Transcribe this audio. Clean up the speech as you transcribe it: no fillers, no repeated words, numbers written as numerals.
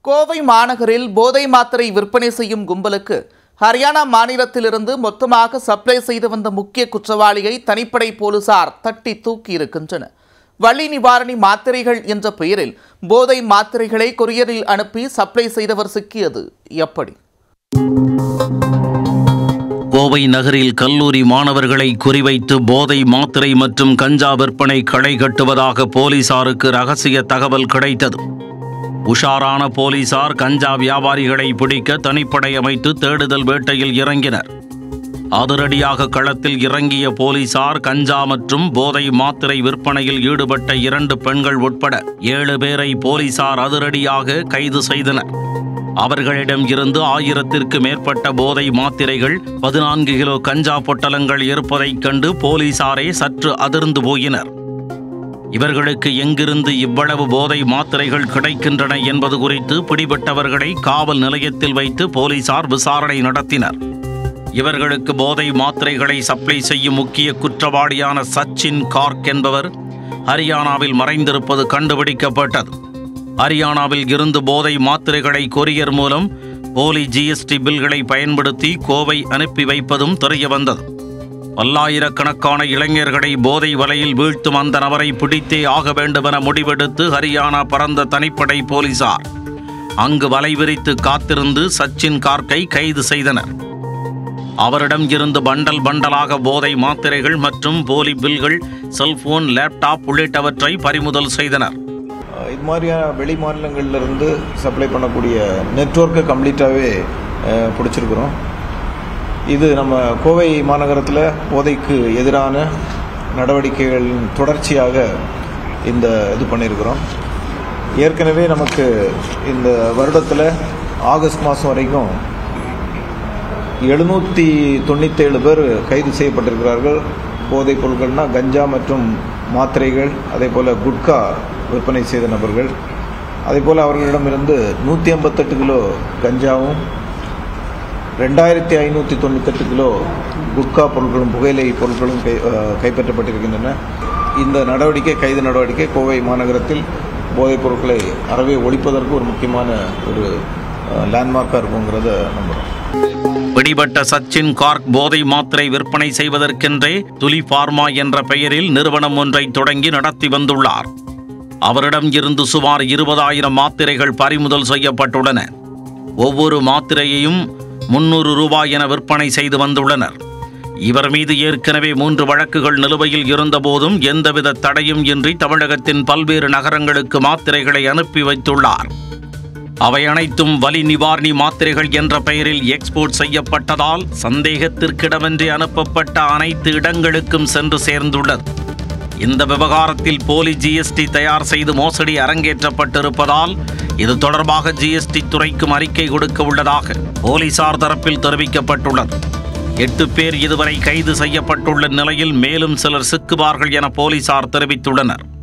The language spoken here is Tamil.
கோவை மாநகரில் போதை மாத்திரை விற்பனை செய்யும் கும்பலுக்கு ஹரியானா மாநிலத்திலிருந்து மொத்தமாக சப்ளை செய்து வந்த முக்கிய குற்றவாளியை தனிப்படை போலீசார் தட்டி தூக்கியிருக்கின்றனர். வலி நிவாரணி மாத்திரைகள் என்ற பெயரில் போதை மாத்திரைகளை கொரியரில் அனுப்பி சப்ளை செய்தவர் சிக்கியது எப்படி? கோவை நகரில் கல்லூரி மாணவர்களை குறிவைத்து போதை மாத்திரை மற்றும் கஞ்சா விற்பனை களை கட்டுவதாக போலீசாருக்கு ரகசிய தகவல் கிடைத்தது. உஷாரான போலீசார் கஞ்சா வியாபாரிகளை பிடிக்க தனிப்படை அமைத்து தேடுதல் வேட்டையில் இறங்கினர். அதிரடியாக களத்தில் இறங்கிய போலீசார் கஞ்சா மற்றும் போதை மாத்திரை விற்பனையில் ஈடுபட்ட 2 பெண்கள் உட்பட 7 பேரை போலீசார் அதிரடியாக கைது செய்தனர். அவர்களிடம் இருந்து 1000ற்கு மேற்பட்ட போதை மாத்திரைகள், 14 கிலோ கஞ்சா பொட்டலங்கள் இருப்பதைக் கண்டு போலீசாரே சற்று அதிர்ந்து போயினர். இவர்களுக்கு எங்கிருந்து இவ்வளவு போதை மாத்திரைகள் கிடைக்கின்றன என்பது குறித்து பிடிபட்டவர்களை காவல் நிலையத்தில் வைத்து போலீசார் விசாரணை நடத்தினர். இவர்களுக்கு போதை மாத்திரைகளை சப்ளை செய்யும் முக்கிய குற்றவாளியான சச்சின் கார்க் என்பவர் ஹரியானாவில் மறைந்திருப்பது கண்டுபிடிக்கப்பட்டது. ஹரியானாவில் இருந்து போதை மாத்திரைகளை கொரியர் மூலம் போலி GST பில்களை பயன்படுத்தி கோவை அனுப்பி வைப்பதும் தெரியவந்தது. பல்லாயிரக்கணக்கான இளைஞர்களை போதை வலையில் வீழ்த்தும் அந்த நபரை பிடித்தே ஆக வேண்டுமென முடிவெடுத்து ஹரியானா பறந்த தனிப்படை போலீசார் அங்கு வலை விரித்து காத்திருந்து சச்சின் கார்க்கை கைது செய்தனர். அவரிடம் இருந்து பண்டல் பண்டலாக போதை மாத்திரைகள் மற்றும் போலி பில்கள், செல்போன், லேப்டாப் உள்ளிட்டவற்றை பறிமுதல் செய்தனர். இது மாதிரியான வெளி மாநிலங்களிலிருந்து சப்ளை பண்ணக்கூடிய நெட்வொர்க்கை கம்ப்ளீட்டாகவே பிடிச்சிருக்கிறோம். இது நம்ம கோவை மாநகரத்தில் போதைக்கு எதிரான நடவடிக்கைகளின் தொடர்ச்சியாக இது பண்ணியிருக்கிறோம். ஏற்கனவே நமக்கு இந்த வருடத்தில் ஆகஸ்ட் மாதம் வரைக்கும் 797 பேர் கைது செய்யப்பட்டிருக்கிறார்கள். போதைப் பொருட்கள்னால் கஞ்சா மற்றும் மாத்திரைகள், அதே போல் குட்கா விற்பனை செய்த நபர்கள். அதே போல் அவர்களிடமிருந்து 158 கிலோ கஞ்சாவும் 2598 கிலோ குட்கா பொருட்களும் புகையிலை பொருட்களும் கைப்பற்றப்பட்டிருக்கின்றன. இந்த கைது நடவடிக்கை கோவை மாநகரத்தில் போதைப் பொருட்களை அறவே ஒழிப்பதற்கு ஒரு முக்கியமான ஒரு லேண்ட்மார்க்காக இருக்குங்கிறத நம்புகிறோம். பிடிபட்ட சச்சின் கார்க் போதை மாத்திரை விற்பனை செய்வதற்கென்றே துலி பார்மா என்ற பெயரில் நிறுவனம் ஒன்றை தொடங்கி நடத்தி வந்துள்ளார். அவரிடம் இருந்து சுமார் 20,000 மாத்திரைகள் பறிமுதல் செய்யப்பட்டுள்ளன. ஒவ்வொரு மாத்திரையையும் 300 ரூபாய் என விற்பனை செய்து வந்துள்ளனர். இவர் மீது ஏற்கனவே 3 வழக்குகள் நிலுவையில் இருந்தபோதும் எந்தவித தடையும் இன்றி தமிழகத்தின் பல்வேறு நகரங்களுக்கு மாத்திரைகளை அனுப்பி வைத்துள்ளார். அவை அனைத்தும் வலி நிவாரணி மாத்திரைகள் என்ற பெயரில் எக்ஸ்போர்ட் செய்யப்பட்டதால் சந்தேகத்திற்கிடமின்றி அனுப்பப்பட்ட அனைத்து இடங்களுக்கும் சென்று சேர்ந்துள்ளது. இந்த விவகாரத்தில் போலி GST தயார் செய்து மோசடி அரங்கேற்றப்பட்டிருப்பதால் இது தொடர்பாக GST துறைக்கும் அறிக்கை கொடுக்க உள்ளதாக போலீசார் தரப்பில் தெரிவிக்கப்பட்டுள்ளது. 8 பேர் இதுவரை கைது செய்யப்பட்டுள்ள நிலையில் மேலும் சிலர் சிக்குவார்கள் என போலீசார் தெரிவித்துள்ளனர்.